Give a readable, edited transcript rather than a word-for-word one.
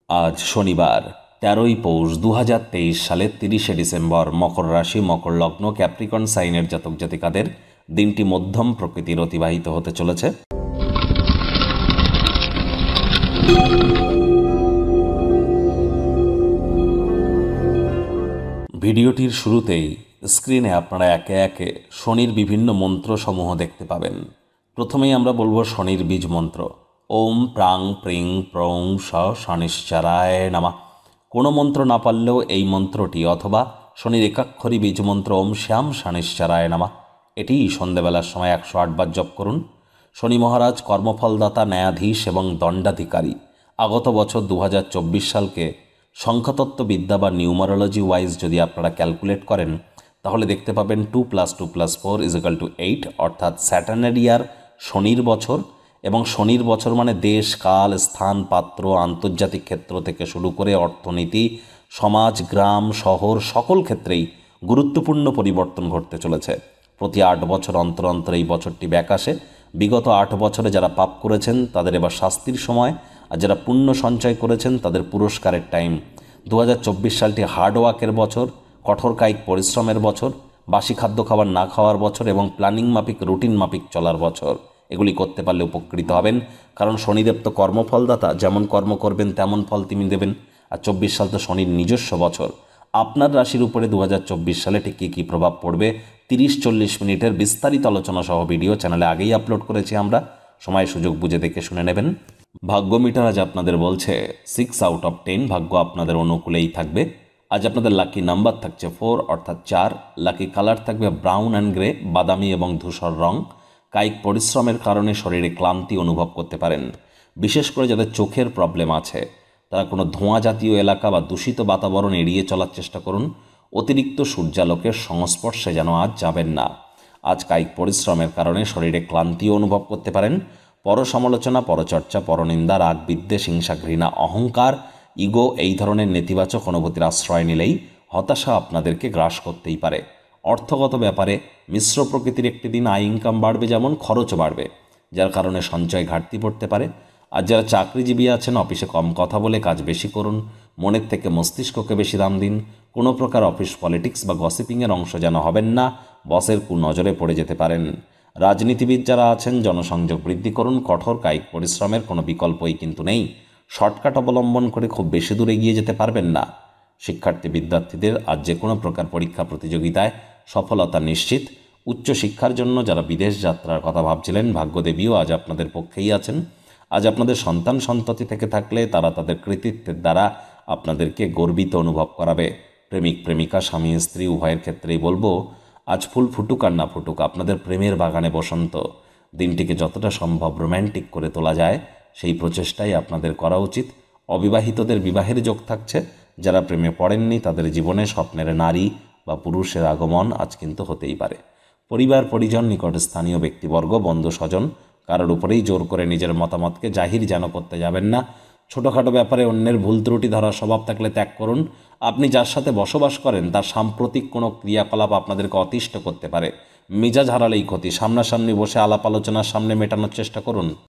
আজ শনিবার ১৩ই পৌষ ২০২৩ সালের ৩০শে ডিসেম্বর। মকর রাশি, মকর লগ্ন, ক্যাপ্রিকন সাইনের জাতক জাতিকাদের দিনটি মধ্যম প্রকৃতির অতিবাহিত হতে চলেছে। ভিডিওটির শুরুতেই স্ক্রিনে আপনারা একে একে শনির বিভিন্ন মন্ত্রসমূহ দেখতে পাবেন। প্রথমেই আমরা বলবো শনির বীজ মন্ত্র, ওম প্রাং প্রিং প্রং স শনিশ্চরায় নমঃ। কোনো মন্ত্র না পারলেও এই মন্ত্রটি অথবা শনির একাক্ষরী বীজ মন্ত্র ওম শ্যাম শনিশ্চরায় নমঃ এটি সন্ধ্যাবেলার সময় ১০৮ বার জপ করুন। শনি মহারাজ কর্মফলদাতা, ন্যায়াধীশ এবং দণ্ডাধিকারী। আগত বছর ২০২৪ সালকে সংখ্যাতত্ত্ব বিদ্যা বা নিউমারোলজি ওয়াইজ যদি আপনারা ক্যালকুলেট করেন তাহলে দেখতে পাবেন 2+2+4 = 8, অর্থাৎ স্যাটার্নের ইয়ার, শনির বছর। এবং শনির বছর মানে দেশ, কাল, স্থান, পাত্র, আন্তর্জাতিক ক্ষেত্র থেকে শুরু করে অর্থনীতি, সমাজ, গ্রাম, শহর সকল ক্ষেত্রেই গুরুত্বপূর্ণ পরিবর্তন ঘটতে চলেছে। প্রতি ৮ বছর অন্তর অন্তর এই বছরটি ব্যাক আসে। বিগত ৮ বছরে যারা পাপ করেছেন তাদের এবার শাস্তির সময়, আর যারা পুণ্য সঞ্চয় করেছেন তাদের পুরস্কারের টাইম। ২০২৪ সালটি হার্ডওয়ার্কের বছর, কঠোর কায়িক পরিশ্রমের বছর, বাসি খাদ্য খাবার না খাওয়ার বছর এবং প্ল্যানিং মাফিক, রুটিন মাফিক চলার বছর। এগুলি করতে পারলে উপকৃত হবেন, কারণ শনিদেব তো কর্মফলদাতা, যেমন কর্ম করবেন তেমন ফল তিনি দেবেন। আর ২৪ সাল তো শনির নিজস্ব বছর। আপনার রাশির উপরে ২০২৪ সালে ঠিক কী কী প্রভাব পড়বে ৩০-৪০ মিনিটের বিস্তারিত আলোচনা সহ ভিডিও চ্যানেলে আগেই আপলোড করেছি আমরা, সময় সুযোগ বুঝে দেখে শুনে নেবেন। ভাগ্য মিটার আজ আপনাদের বলছে 6/10, ভাগ্য আপনাদের অনুকূলেই থাকবে। আজ আপনাদের লাকি নাম্বার থাকছে 4 অর্থাৎ 4। লাকি কালার থাকবে ব্রাউন অ্যান্ড গ্রে, বাদামি এবং ধূসর রং। কায়িক পরিশ্রমের কারণে শরীরে ক্লান্তি অনুভব করতে পারেন। বিশেষ করে যাদের চোখের প্রবলেম আছে তারা কোনো ধোঁয়া জাতীয় এলাকা বা দূষিত বাতাবরণ এড়িয়ে চলার চেষ্টা করুন। অতিরিক্ত সূর্যালোকের সংস্পর্শে যেন আজ যাবেন না। আজ কায়িক পরিশ্রমের কারণে শরীরে ক্লান্তিও অনুভব করতে পারেন। পরসমালোচনা, পরচর্চা, পরনিন্দা, রাগ, বিদ্বেষ, হিংসা, ঘৃণা, অহংকার, ইগো এই ধরনের নেতিবাচক অনুভূতির আশ্রয় নিলেই হতাশা আপনাদেরকে গ্রাস করতেই পারে। অর্থগত ব্যাপারে মিশ্র প্রকৃতির একটি দিন। আয় ইনকাম বাড়বে, যেমন খরচও বাড়বে, যার কারণে সঞ্চয় ঘাটতি পড়তে পারে। আর যারা চাকরিজীবী আছেন, অফিসে কম কথা বলে কাজ বেশি করুন। মনের থেকে মস্তিষ্ককে বেশি দাম দিন। কোনো প্রকার অফিস পলিটিক্স বা গসিপিংয়ের অংশ যেন হবেন না, বসের কুনজরে পড়ে যেতে পারেন। রাজনীতিবিদ যারা আছেন, জনসংযোগ বৃদ্ধি করুন। কঠোর কায়িক পরিশ্রমের কোনো বিকল্পই কিন্তু নেই। শর্টকাট অবলম্বন করে খুব বেশি দূর এগিয়ে যেতে পারবেন না। শিক্ষার্থী বিদ্যার্থীদের আজ যে কোনো প্রকার পরীক্ষা প্রতিযোগিতায় সফলতা নিশ্চিত। উচ্চশিক্ষার জন্য যারা বিদেশ যাত্রার কথা ভাবছিলেন, ভাগ্যদেবীও আজ আপনাদের পক্ষেই আছেন। আজ আপনাদের সন্তান সন্ততি থেকে থাকলে তারা তাদের কৃতিত্বের দ্বারা আপনাদেরকে গর্বিত অনুভব করাবে। প্রেমিক প্রেমিকা, স্বামী স্ত্রী উভয়ের ক্ষেত্রেই বলবো আজ ফুল ফুটুক আর না ফুটুক, আপনাদের প্রেমের বাগানে বসন্ত। দিনটিকে যতটা সম্ভব রোম্যান্টিক করে তোলা যায় সেই প্রচেষ্টাই আপনাদের করা উচিত। অবিবাহিতদের বিবাহের যোগ থাকছে। যারা প্রেমে পড়েননি তাদের জীবনে স্বপ্নের নারী বা পুরুষের আগমন আজ কিন্তু হতেই পারে। পরিবার পরিজন, নিকট স্থানীয় ব্যক্তিবর্গ, বন্ধু স্বজন কারোর উপরেই জোর করে নিজের মতামতকে জাহির যেন করতে যাবেন না। ছোটোখাটো ব্যাপারে অন্যের ভুল ত্রুটি ধরার স্বভাব থাকলে ত্যাগ করুন। আপনি যার সাথে বসবাস করেন তার সাম্প্রতিক কোনো ক্রিয়াকলাপ আপনাদেরকে অতিষ্ঠ করতে পারে। মেজাজ হারালেই ক্ষতি। সামনাসামনি বসে আলাপ আলোচনার সামনে মেটানোর চেষ্টা করুন।